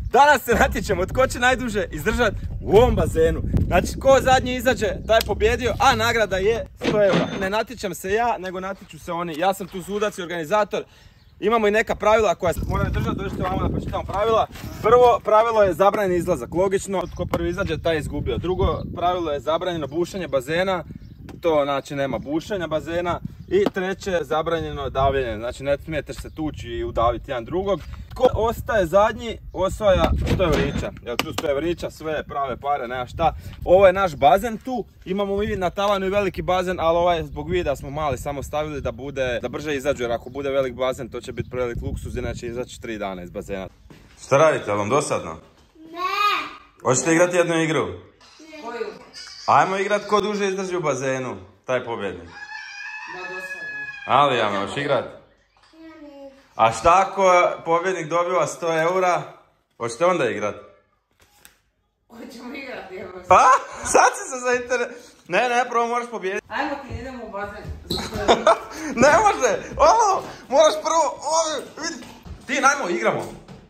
Danas se natječemo tko će najduže izdržati u ovom bazenu. Znači, ko zadnji izađe, taj je pobjedio, a nagrada je 100 eura. Ne natječem se ja, nego natječu se oni. Ja sam tu sudac i organizator. Imamo i neka pravila koja se moraju držati, dođite vamo da pročitamo pravila. Prvo pravilo je zabranjen izlazak, logično, tko prvi izađe taj je izgubio. Drugo pravilo je zabranjeno bušenje bazena, to znači nema bušenja bazena. I treće, zabranjeno davljenje, znači ne smijete se tući i udaviti jedan drugog. Ko ostaje zadnji, osvaja 100 eurića. Jer tu 100 eurića, sve prave pare, nema šta. Ovo je naš bazen tu, imamo mi na tavanu i veliki bazen, ali ovaj zbog vida smo mali samo stavili da brže izađu, jer ako bude velik bazen to će biti prevelik luksuz, inače izaći 3 dana iz bazena. Šta radite, vam dosadno? Ne. Hoćete igrati jednu igru? Ne. Koju? Ajmo igrat ko duže izdrži u bazenu, taj pobjednik. Da, dosadno. Ali ja me, hoćeš igrat? A šta ako pobjednik dobiva 100 eura, hoćete onda igrat? Hoćemo igrati, evo. Pa? Sad si se zainteresirao. Ne, prvo moraš pobijediti. Ajmo ti idemo u bazen. Ne može! Ovo, moraš prvo, vidi. Ti, najmo, igramo.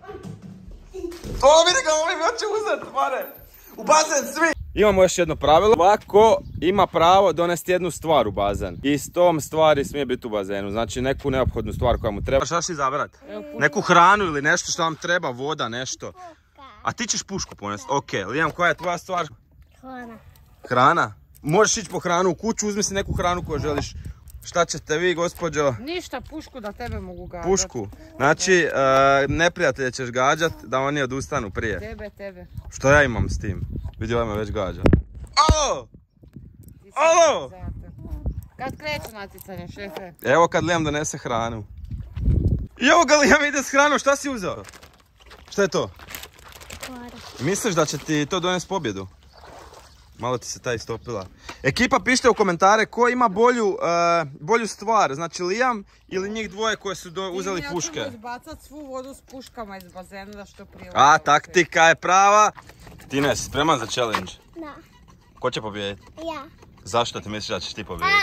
Vidi ga, ovim hoće uzeti, pare. U bazen, svi! Imamo još jedno pravilo. Ovako ima pravo donesti jednu stvar u bazen. I s tom stvari smije biti u bazenu. Znači neku neophodnu stvar koja mu treba. Šta ćeš izabrati? Neku hranu ili nešto što vam treba, voda, nešto. A ti ćeš pušku ponesti. Ok, Lijam, koja je tvoja stvar? Hrana. Hrana? Možeš ići po hranu u kuću, uzmi si neku hranu koju želiš. Šta ćete vi, gospođo? Ništa, pušku da tebe mogu gađati. Pušku. Znači, neprijatelje ćeš gađat da oni odustanu prije. Tebe. Što ja imam s tim? Vidi, ovaj me već gađa. Alo! Alo! Kad kreću natjecanje, šefe? Evo kad Lijam donese hranu. I evo ga Lijam ide s hranom, šta si uzeo? Šta je to? Misliš da će ti to donesti pobjedu? Malo ti se ta istopila. Ekipa, pišite u komentare ko ima bolju stvar, znači Lijam ili njih dvoje koje su uzeli puške. Ja ćemo izbacat svu vodu s puškama iz bazena da što prije. A, taktika je prava. Tina, jesi spreman za challenge? Da. Ko će pobijediti? Ja. Zašto ti misliš da ćeš ti pobijediti?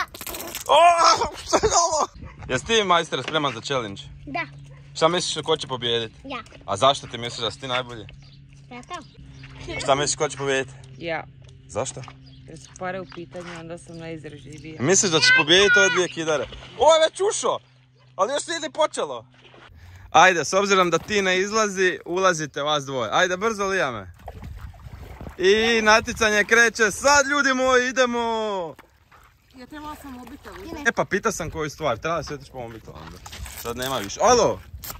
Šta je ovo? Jesi ti, majster, spreman za challenge? Da. Šta misliš ko će pobijediti? Ja. A zašto ti misliš da si ti najbolji? Zato. Šta misliš ko će pobijediti? Ja. Zašto? Jer su pare u pitanju, onda sam najizražljivija. Misliš da ćeš pobijediti ove dvije kidare? Ovo je već ušao! Ali još nije ni počelo. Ajde, s obzirom da ti ne izlazi, ulazite vas dvoje. Ajde, brzo Lijame. I natjecanje kreće. Sad, ljudi moji, idemo! Ja trebala sam mobitel. E pa pitao sam koju stvar, treba se otići po mobitel onda. Sad nema više. Alo!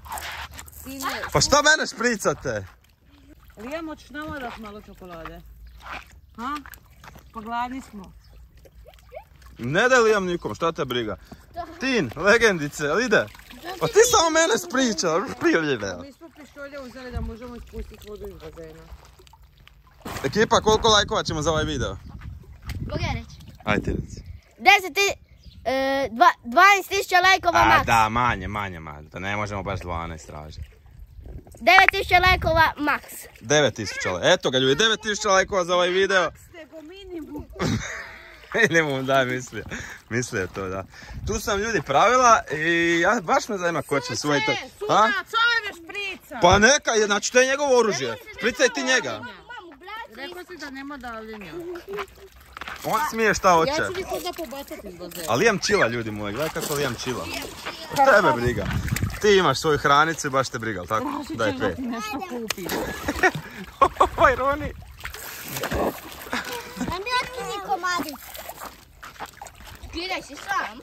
Pa šta mene špricate? Lijam, hoćeš nama dat malo čokolade? Ha? Pa gladni smo. Ne daj Lijam nikom, šta te briga? Tin, legendice, jel ide? Pa ti samo mene spriča, priljive. Mi smo pištolje uzeli da možemo ispustiti vodu iz bazena. Ekipa, koliko lajkova ćemo za ovaj video? Mogu ja reći? Ajde ti reci. 12.000 lajkova A maks. da, manje, da ne možemo baš 12 tražiti. 9.000 lajkova maks. 9.000, eto ga ljudi, 9.000 lajkova za ovaj video. Nego minimum. Minimum, da, mislio je to, da. Tu sam ljudi pravila i ja baš me zanima ko će osvojiti. Sudac, ove me šprica. Pa neka, znači to je njegovo oružje. Špricaj ti njega. Rekao si da nema davljenja. On smije šta hoće. Ja ću ih onda pobacati iz bazena. A Lijam čila, ljudi moji, gledaj kako Lijam čila. Tebe briga. Ti imaš svoju hranicu i baš te briga, ali tako? Daj Tražit ćeš da pet. ti nešto kupi. Ovaj Roni. Daj mi otkizi komadić. Skidaj si sam.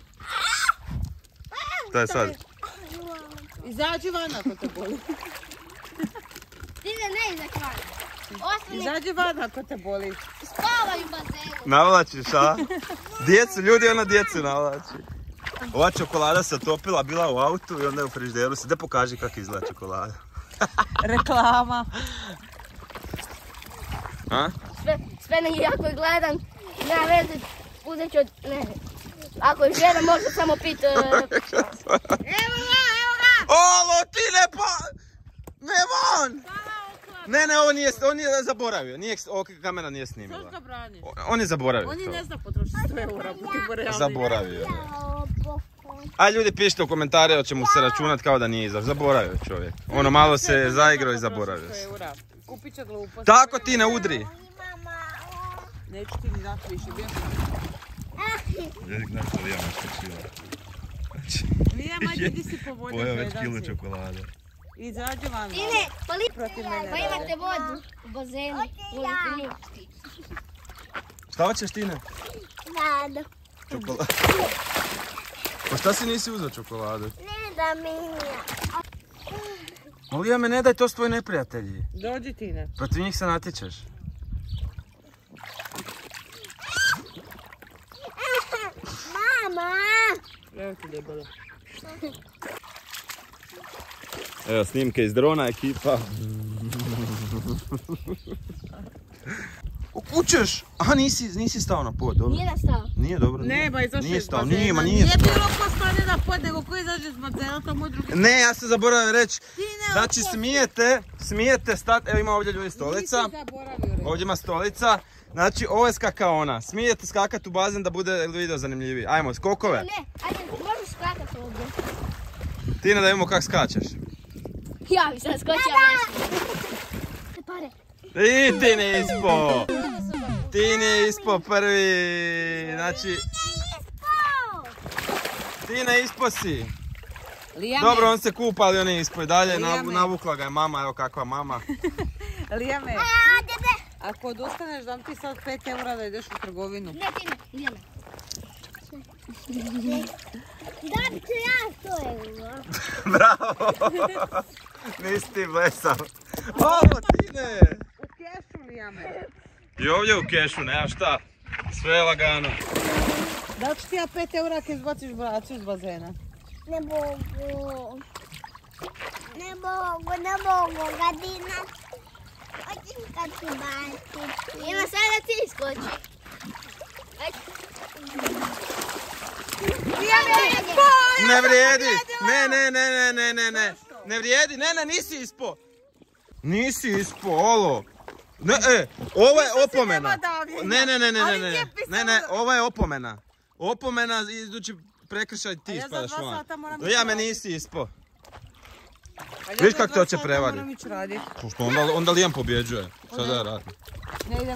To je sad. Izađi van ako te boli. Ti ne izaći van. Ostani Izađi van ako te boli. spavaj u bazenu. Navlačiš, a? Djecu, ljudi, ona djecu navlači. Ova čokolada se otopila, bila u autu i onda je u frižideru. Sada pokaži kako izgleda čokolada. Reklama. A? Sve na jako gledam. Nema veze. Uzet ću od... Ne. Ako još jedan možda samo pit... Evo ga! Alo, ti ne pa... Ne van! Ne, on je zaboravio. Kamera nije snimila. Što ga brani? On je zaboravio On to. je ne zna potrošiti 100 eura. Zaboravio je. A ljudi pišite u komentare, hoće mu se računat kao da nije izašao. Zaboravio čovjek. Ono malo se zaigrao i zaboravio se. Kupit će glupost. Tako ti ne udri. Neću ti ni dati više, bio. Jezik znaš što Lijama skočila. Lija, majke, di si po vodi Pojeo već gledan kilu si. čokolade. Izađi van. Tine, Protiv mene pa imate vodu u bazenu. Možete nju. Šta hoćeš Tine? Rado. Čokoladu. Pa šta si nisi uzeo čokoladu? Ne da mi je. Lija me ne daj, to su tvoji neprijatelji. Dođi Tine. Protiv njih se natječeš. Mama! Evo ti debelo. Evo snimke iz drona ekipa. Kućeš! Aha, nisi stao na pod, dobro. Nije nastao. Nije dobro. Ne, ba izašli Nije iz stao, bazena. nije Nije stao. bilo ko stane na pod, nego ko izađe iz bazena, to moj drugi. Ne, ja sam zaboravio reći. Tine, Znači smijete stati, evo ima ovdje ljudi stolica. nisi zaboravio reći. Ovdje ima stolica. Znači ovo je skakaona. Smijete skakati u bazen da bude video zanimljiviji. Ajmo, skokove. Ne, ajde, možeš skakati ovdje. Tina, da vidimo kako skačeš. Ja bi sad skočila nešto. Pare. I ti ne ispo. Ti ne ispo prvi. Znači, ti ne ispo si. Lijame, Dobro, on se kupa, ali on je ispo i dalje. Lijame. Navukla ga je mama, evo kakva mama. Lijame. Ako odustaneš, dam ti sad 5 eura da ideš u trgovinu. Ne, Tine, idemo. Da ću ja to evo. Bravo. Nisi ti blesav. Ovo Tine. U kešu, Lijame. I ovdje u kešu, nema šta. Sve je lagano. Da ću ti ja 5 eura ako izbaciš bracu iz bazena. Ne mogu. Ne mogu, Gadina. Hoćeš kad ti baciti. Ima sada ti iskoči. Ne vrijedi. Ne. Ne vrijedi. Ne, nisi ispo. Nisi ispo, olo. Ne, ovo je opomena. Ne, ovo je opomena. Opomena, idući prekršaj ti ja za spadaš 2 van. sata moram Ja ići me radit. nisi ispo. Ali Vidiš ja kako za te 2 hoće sata prevarit. moram ići radit. Što onda Lijan pobjeđuje. Šta da ja radim? Ne idem.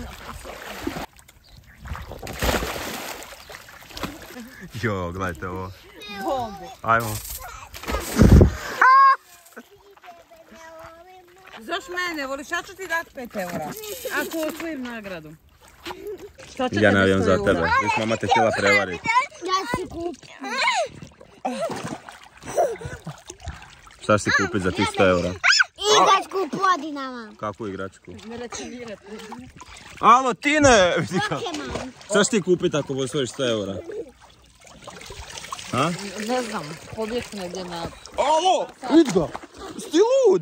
Jo, gledajte ovo. Bombe. Ajmo. Zaš mene voliš, ja ću ti dati 5 eura. Ako osvojim nagradu. Šta će Ja tebi navijam 100 za eura? tebe. Viš mama te htjela prevariti. Ja si kupim. Šta si kupiti za tih 100 eura? Igračku podinama. Kakvu igračku? Ne rećinirati. Alo, Tine! Pokemon. Šta ćeš ti kupiti ako osvojiš 100 eura? Ha? Ne znam, pobjeć negdje na... Alo! Vid ga! Sti lud!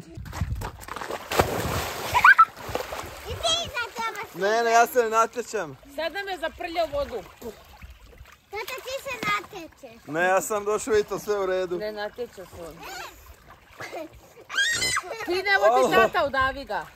I ti za tebe. Ne, ja se ne natječem. Sada me zaprljao vodu. Tata ti se natječeš. Ne, ja sam došao i to sve u redu. Ne natječe se on. Ti nevo ti tata, udavi ga.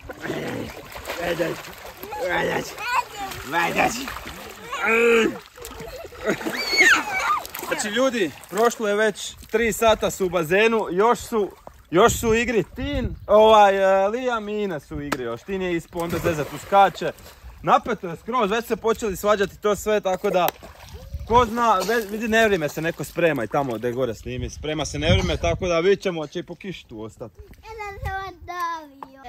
Znači ljudi, prošlo je već 3 sata su u bazenu, još su u igri Tin, Lijam i Ina su u igri još. Tin je ispod, onda Zeza tu skače. Napeto je skroz, već se počeli svađati to sve, tako da ko zna, vidi Nevrime se neko sprema i tamo gdje gore snimi, sprema se Nevrime, tako da vidit ćemo, će i po kiši tu ostati. Jedan se odavio.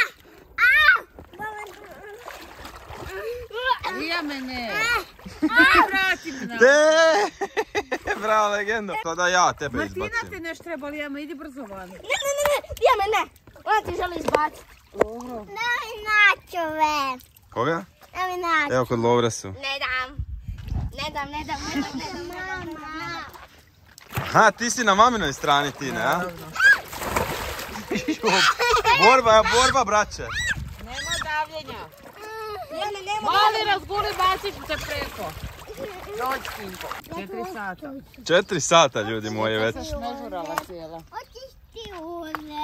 Lija me ne. Vrati me na. Bravo, legendo. Sada ja tebe Martina izbacim. te neš treba, Lija me, idi brzo van. Ne, Lijame ne. Ona ti želi izbaciti. Daj načove. Koga? Daj načove. Evo kod Lovre su. Ne dam. Mama. Ha, ti si na maminoj strani, Tine, a? Borba, braće. Nema davljenja. Lijame, nema. Mali razguli, bacit ću te preko. Dođi, Tinko. 4 sata. 4 sata, ljudi moji, već. Sad sam nežurala cijela. Hoćeš ti uze.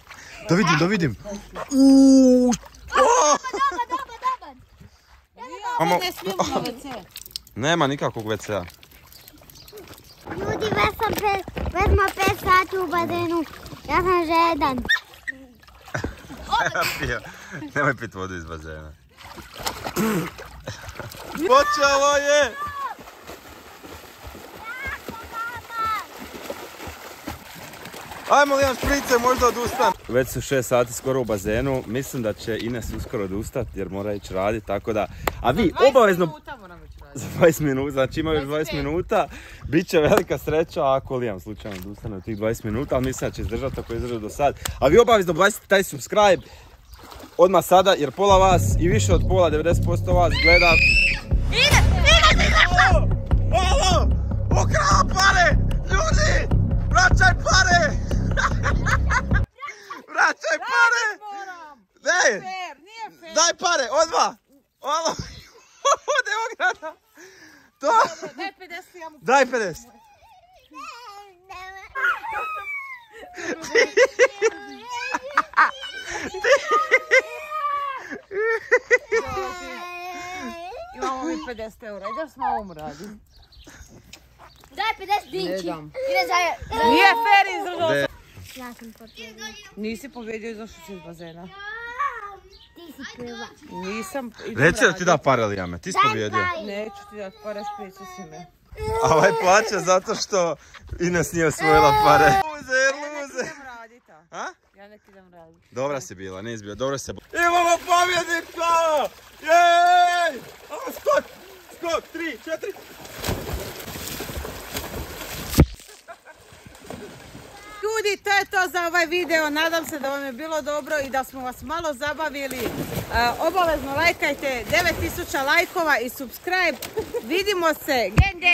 Da vidim. Dobar. Lija, Ne smijemo na WC. Nema nikakvog WC-a. Ljudi, već smo 5 sati u bazenu. Ja sam žedan. Nemoj pit vodu iz bazena. Počelo je! Ajmo Lijan šprice, možda odustan. Već su 6 sati skoro u bazenu. Mislim da će Ines uskoro odustati jer mora ići raditi, tako da... A vi obavezno... 20 minuta moram ići raditi. Za 20 minuta, znači ima još 20 minuta. Biće velika sreća ako Lijan slučajno odustane od tih 20 minuta, ali mislim da će izdržati ako je izdržao do sad. A vi obavezno bacite taj subscribe odmah sada jer pola vas i više od pola, 90% vas gleda... Ide! Alo! Ukrao pare! Ljudi! Vraćaj pare! Vraćaj pare! Ne! Nije fair. Daj pare, odmah! Alo! Od Eograda! To! Daj 50, ja mu... Daj 50! Imamo mi 50 eura, ideš s mamom raditi. Daj 50 dinči. Ne dam. Ide za... Nije fair, izdržao De- sam. Ja sam pobjedio. Nisi pobjedio, izašao si iz bazena. Ti si prva. Nisam, idem Reci da ti raditi. da pare, Lijame, ti si pobjedio. Neću ti dati pare, špricu si me. A ovaj plaća zato što Ines nije osvojila pare. Luzer, luzer. Idem raditi, a? A? Ja nek idem raditi. Dobra si bila, nisi bila, dobro se... Imamo pobjednika! Jej! Ajmo skok! Skok, 3, 4... Ljudi, to je to za ovaj video. Nadam se da vam je bilo dobro i da smo vas malo zabavili. Obavezno lajkajte, 9000 lajkova i subscribe. Vidimo se. Gen, gen.